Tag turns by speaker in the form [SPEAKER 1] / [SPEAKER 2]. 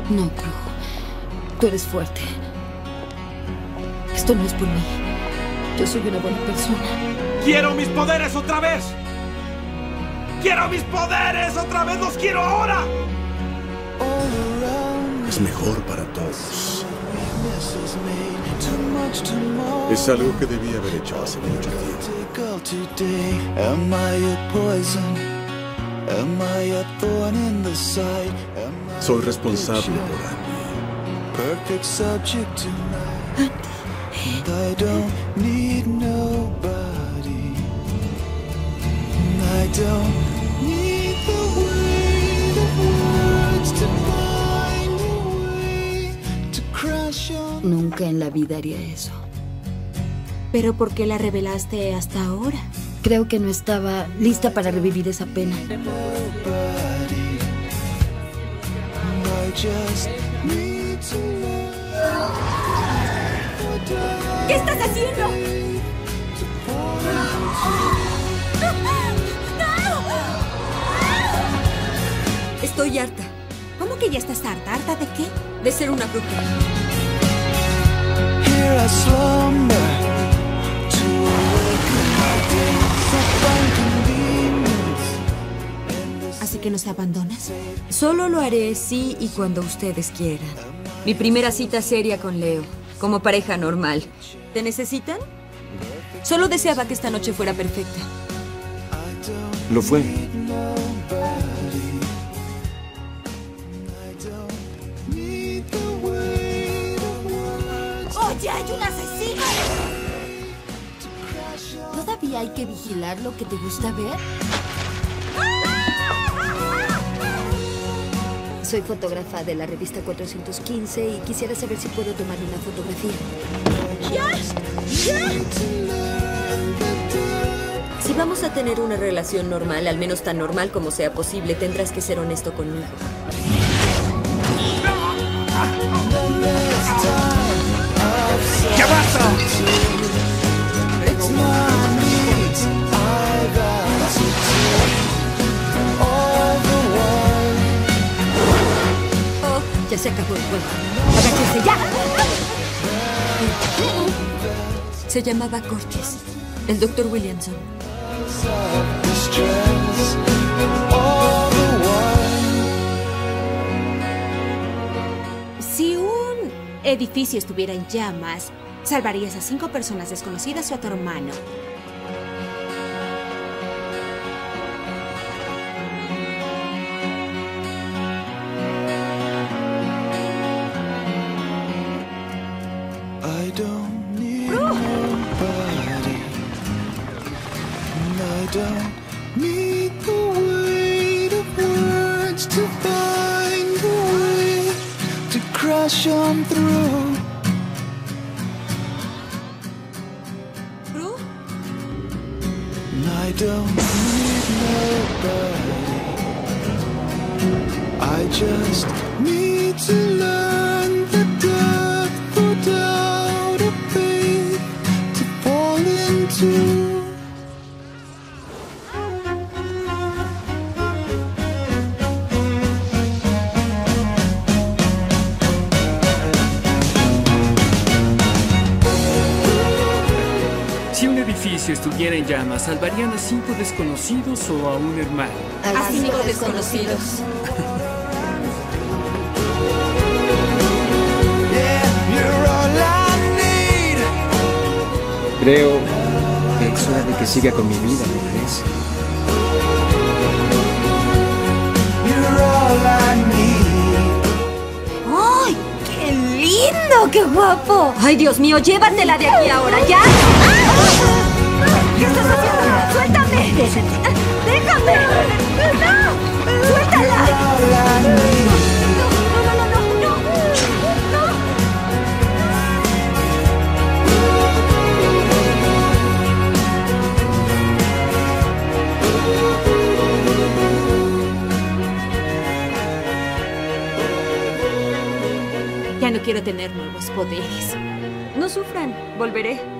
[SPEAKER 1] No, Prue. Tú eres fuerte. Esto no es por mí. Yo soy una buena persona.
[SPEAKER 2] ¡Quiero mis poderes otra vez! ¡Quiero mis poderes otra vez! ¡Los quiero ahora!
[SPEAKER 3] Es mejor para todos. Es algo que debí haber hecho hace mucho tiempo. Soy responsable por Andy. I don't need nobody. I don't need the weight of words to find a way to crash on.
[SPEAKER 1] Nunca en la vida haría eso.
[SPEAKER 4] ¿Pero por qué la revelaste hasta ahora?
[SPEAKER 1] Creo que no estaba lista para revivir esa pena.
[SPEAKER 4] ¿Qué estás haciendo?
[SPEAKER 1] Estoy harta.
[SPEAKER 4] ¿Cómo que ya estás harta? ¿Harta de qué?
[SPEAKER 1] De ser una bruja.
[SPEAKER 4] ¿Así que nos abandonas?
[SPEAKER 1] Solo lo haré sí y cuando ustedes quieran. Mi primera cita seria con Leo, como pareja normal. ¿Te necesitan? Solo deseaba que esta noche fuera perfecta.
[SPEAKER 3] Lo fue.
[SPEAKER 4] ¡Oye, hay un asesino!
[SPEAKER 1] ¿Todavía hay que vigilar lo que te gusta ver? Soy fotógrafa de la revista 415 y quisiera saber si puedo tomar una fotografía. Si vamos a tener una relación normal, al menos tan normal como sea posible, tendrás que ser honesto conmigo.
[SPEAKER 2] ¡Ya basta!
[SPEAKER 1] Ya se acabó el juego. ¡Agáchense ya! Se llamaba Curtis, el Dr. Williamson.
[SPEAKER 4] Si un edificio estuviera en llamas, ¿salvarías a 5 personas desconocidas o a tu hermano?
[SPEAKER 3] I don't need nobody. I don't need the weight of words to find a way to crash on through.
[SPEAKER 1] ¿Prue?
[SPEAKER 3] I don't need nobody. I just need to learn the depth without a faith to fall into.
[SPEAKER 5] Si un edificio estuviera en llamas, ¿salvarían a 5 desconocidos o a un hermano?
[SPEAKER 1] A 5 desconocidos.
[SPEAKER 6] Creo que es hora de que siga con mi vida, ¿no crees?
[SPEAKER 4] ¡Ay, qué lindo! ¡Qué guapo!
[SPEAKER 1] ¡Ay, Dios mío! ¡Llévatela de aquí ahora! ¿Ya?
[SPEAKER 4] ¿Qué estás haciendo? ¡Suéltame! ¡Déjame! ¡No! ¡Suéltala! ¡No, no, no, no! Ya no quiero tener nuevos poderes.
[SPEAKER 1] No sufran, volveré.